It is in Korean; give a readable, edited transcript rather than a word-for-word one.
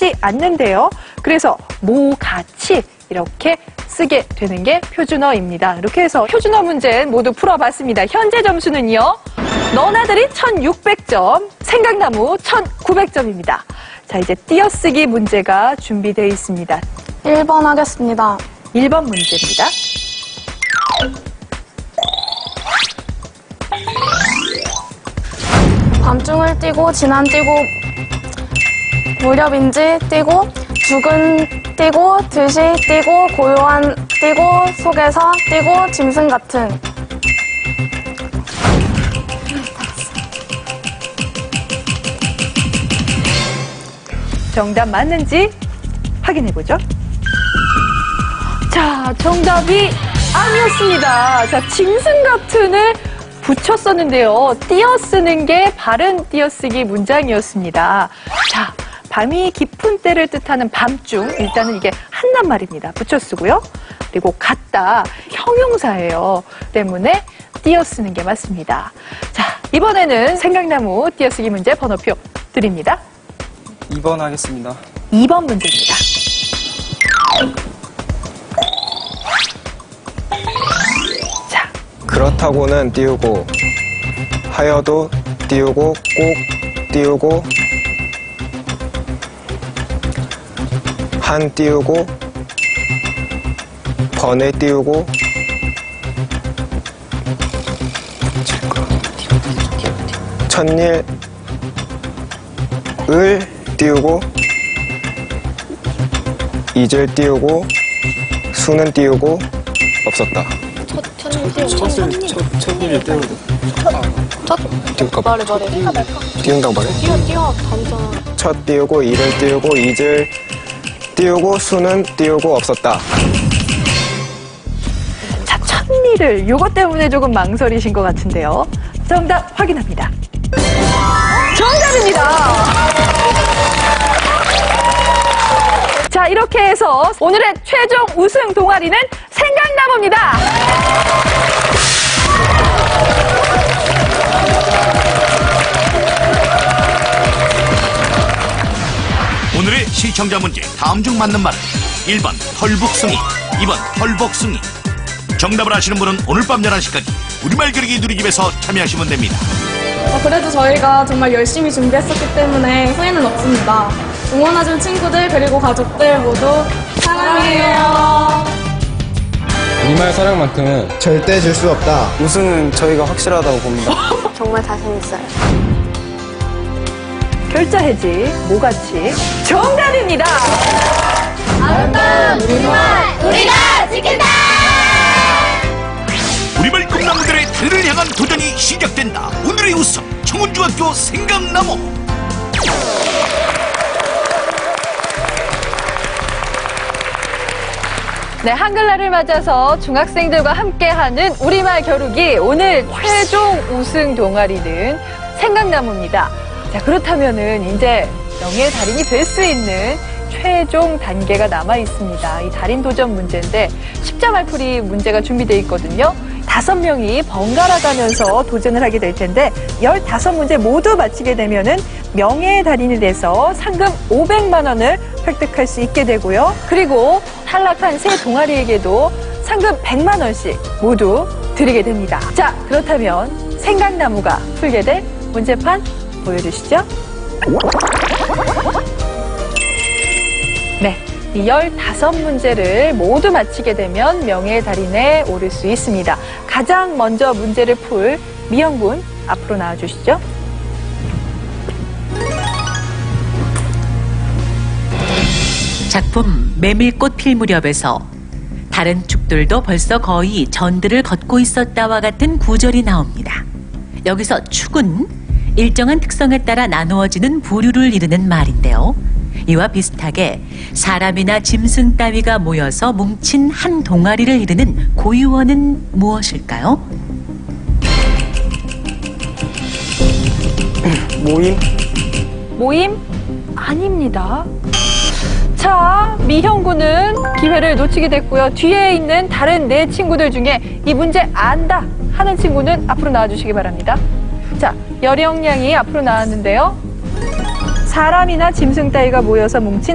쓰지 않는데요. 그래서 모같이 이렇게 쓰게 되는 게 표준어입니다. 이렇게 해서 표준어 문제 모두 풀어봤습니다. 현재 점수는요. 너나들이 1600점, 생강나무 1900점입니다. 자, 이제 띄어쓰기 문제가 준비되어 있습니다. 1번 하겠습니다. 1번 문제입니다. 밤중을 띄고 지난 띄고 무렵인지 띄고 죽은 띄고 드시 띄고 고요한 띄고 속에서 띄고 짐승 같은. 정답 맞는지 확인해보죠. 자, 정답이 아니었습니다. 자, 짐승 같은을 붙였었는데요. 띄어쓰는 게 바른 띄어쓰기 문장이었습니다. 자, 밤이 깊은 때를 뜻하는 밤중, 일단은 이게 한낱말입니다. 붙여쓰고요. 그리고 같다, 형용사예요. 때문에 띄어쓰는 게 맞습니다. 자, 이번에는 생강나무 띄어쓰기 문제 번호표 드립니다. 2번 하겠습니다. 2번 문제입니다. 자, 그렇다고는 띄우고, 하여도 띄우고, 꼭 띄우고, 한 띄우고, 번에 띄우고, 첫일, 을 띄우고, 이절 띄우고, 수는 띄우고, 없었다. 첫일 띄우고. 말해. 띄운다고 말해? 띄워. 다르잖아. 첫 띄우고, 이를 띄우고, 이절 띄우고, 수는 띄우고, 없었다. 자, 첫일을 요것 때문에 조금 망설이신 것 같은데요. 정답 확인합니다. 정답입니다. 자, 이렇게 해서 오늘의 최종 우승 동아리는 생강나무입니다. 오늘의 시청자 문제 다음 중 맞는 말은 1번 털북숭이, 2번 털복숭이. 정답을 아시는 분은 오늘 밤 11시까지 우리말 겨루기 누리집에서 참여하시면 됩니다. 그래도 저희가 정말 열심히 준비했었기 때문에 후회는 없습니다. 응원해준 친구들 그리고 가족들 모두 사랑해요. 우리말 사랑만큼은 절대 질 수 없다. 우승은 저희가 확실하다고 봅니다. 정말 자신 있어요. 결자해지, 모같이 정답입니다. 아름다운 우리말 우리가 지킨다. 우리말 꿈나무들의 달을 향한 도전이 시작된다. 오늘의 우승 청운중학교 생강나무. 네, 한글날을 맞아서 중학생들과 함께하는 우리말 겨루기 오늘 최종 우승 동아리는 생강나무입니다. 자, 그렇다면은 이제 명예의 달인이 될 수 있는 최종 단계가 남아 있습니다. 이 달인 도전 문제인데 십자말풀이 문제가 준비되어 있거든요. 5명이 번갈아 가면서 도전을 하게 될 텐데 15문제 모두 맞히게 되면은 명예의 달인이 돼서 상금 500만 원을 획득할 수 있게 되고요. 그리고 탈락한 세 동아리에게도 상금 100만 원씩 모두 드리게 됩니다. 자, 그렇다면 생강나무가 풀게 될 문제판 보여주시죠. 네, 이 15문제를 모두 맞히게 되면 명예의 달인에 오를 수 있습니다. 가장 먼저 문제를 풀 미영군 앞으로 나와주시죠. 작품 메밀꽃 필 무렵에서 다른 축들도 벌써 거의 전들을 걷고 있었다와 같은 구절이 나옵니다. 여기서 축은 일정한 특성에 따라 나누어지는 부류를 이루는 말인데요. 이와 비슷하게 사람이나 짐승 따위가 모여서 뭉친 한 동아리를 이루는 고유어는 무엇일까요? 모임? 모임? 아닙니다. 자, 미형군은 기회를 놓치게 됐고요. 뒤에 있는 다른 네 친구들 중에 이 문제 안다 하는 친구는 앞으로 나와주시기 바랍니다. 자, 여령양이 앞으로 나왔는데요. 사람이나 짐승 따위가 모여서 뭉친